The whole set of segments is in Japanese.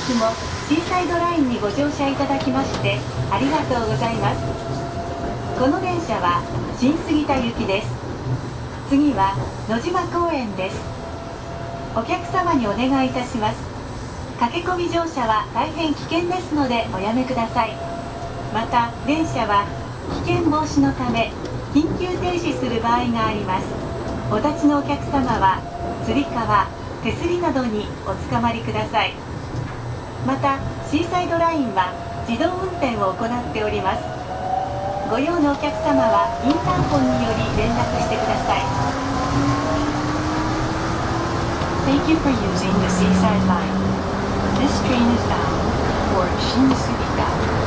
日もシーサイドラインにご乗車いただきましてありがとうございます。この電車は新杉田行きです。次は野島公園です。お客様にお願いいたします。駆け込み乗車は大変危険ですのでおやめください。また電車は危険防止のため緊急停止する場合があります。お立ちのお客様はつり革、手すりなどにおつかまりください。またシーサイドラインは自動運転を行っております。ご用のお客様はインターホンにより連絡してください。 Thank you for using the Seaside Line. This train is bound for Shin-Sugita.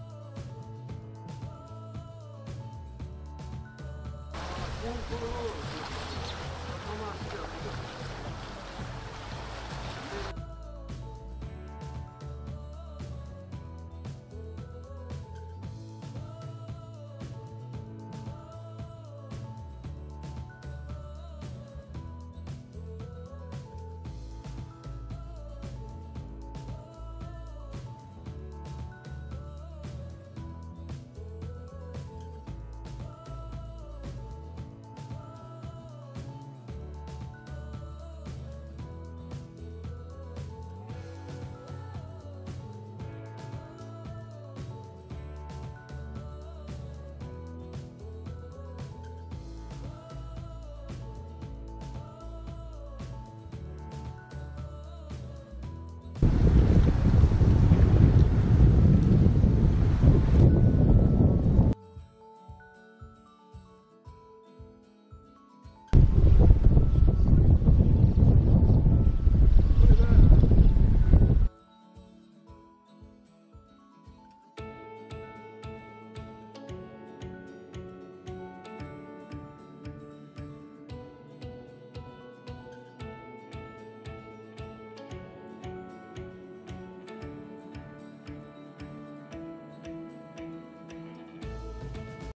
Thank you.